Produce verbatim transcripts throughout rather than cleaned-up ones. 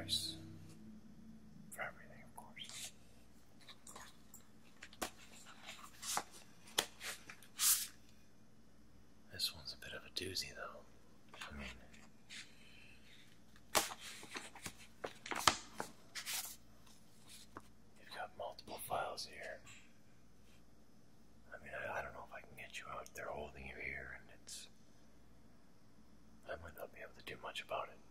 price for everything, of course. This one's a bit of a doozy, though. I mean, you've got multiple files here. I mean, I, I don't know if I can get you out there holding you here, and it's... I might not be able to do much about it.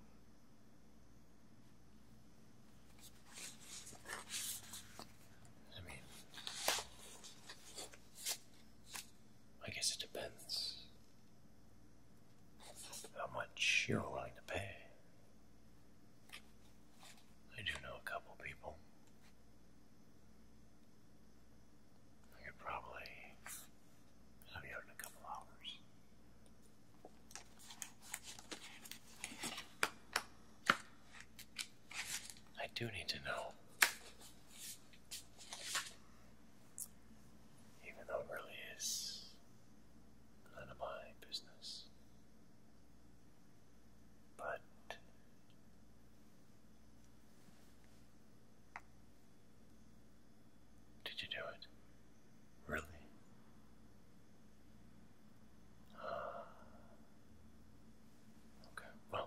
I mean, I guess it depends how much you're willing to pay. I do know a couple people. I could probably have you out in a couple hours. I do need to know, even though it really is none of my business. But did you do it? Really? Uh, okay, well,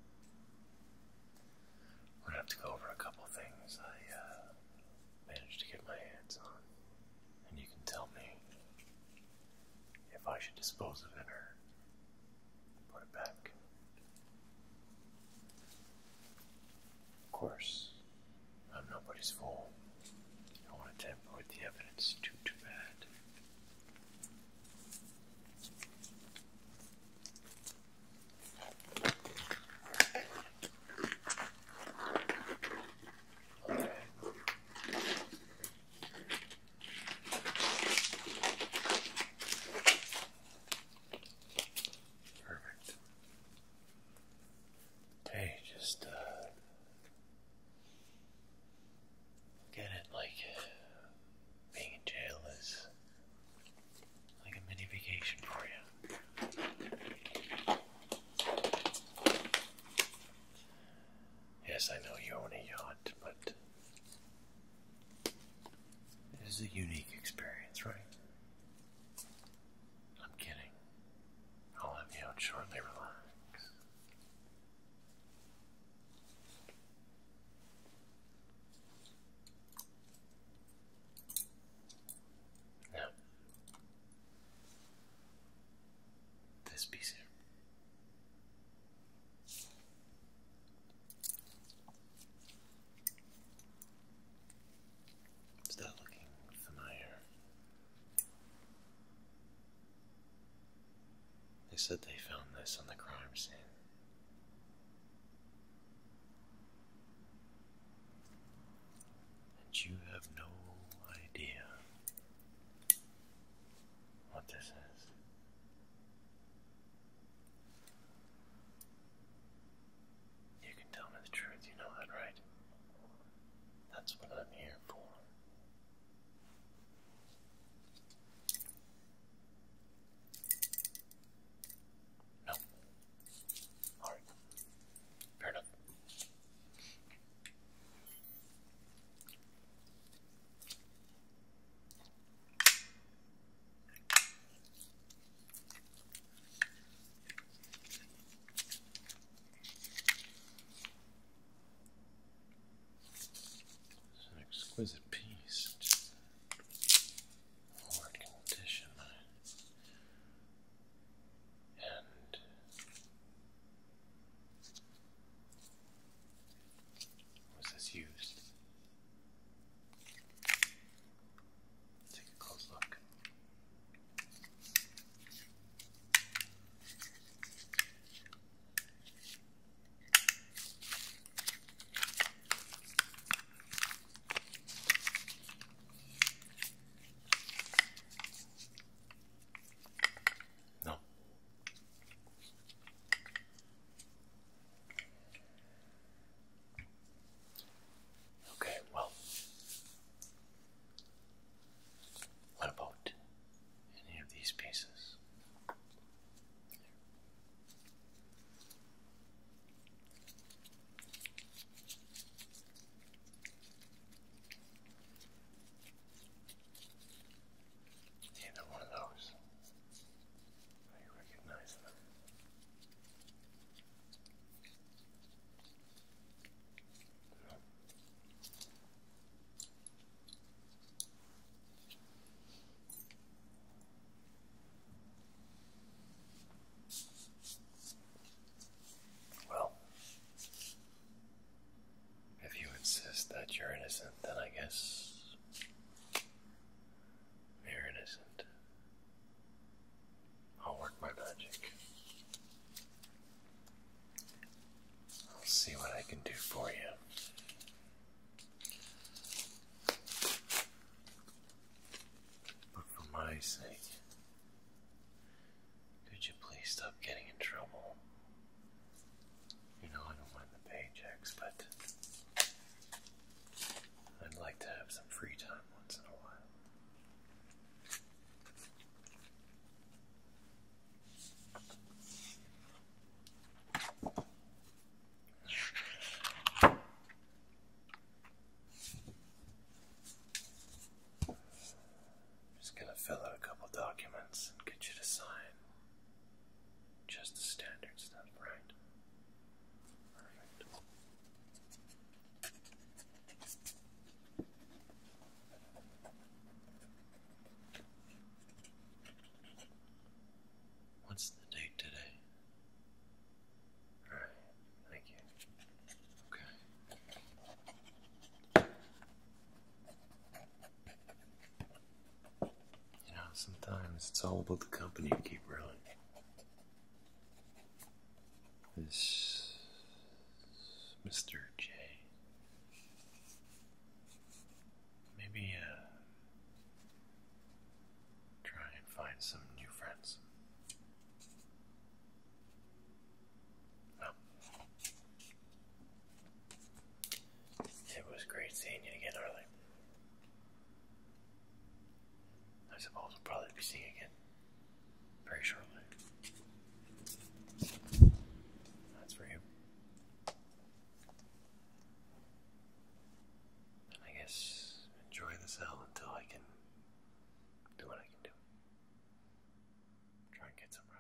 we're gonna have to go over a couple things I uh, managed to get my hands on, and you can tell me if I should dispose of it or put it back. Of course, I'm nobody's fool. I don't want to tamper with the evidence too, too bad. Okay. Perfect. Hey, just, uh, get it, like, being in jail is like a mini vacation for you. Yes, I know you own a yacht, but it is a unique experience, right? I'm kidding. I'll have you out shortly, relax. Now, this piece here. Is that looking familiar? They said they found this on the crime scene. And you have no idea what this is. You can tell me the truth, you know that, right? That's what I'm here for. No. Alright. Fair enough. It's an exquisite piece. Just forward condition. And was this used? Take a close look. can do for you. But for my sake, could you please stop getting in trouble? You know, I don't mind the paychecks, but I'd like to have some free time once in a while. Just gonna fill out a couple documents and get you to sign. Just the standard stuff, right? Perfect. What's the date today? Alright, thank you. Okay. You know, sometimes it's all about the company you keep running. This Mister J. Maybe, uh, try and find some new friends. Well, it was great seeing you again, Arlie. I suppose we'll probably be seeing again very shortly. That's for you. And I guess enjoy the cell until I can do what I can do. Try and get some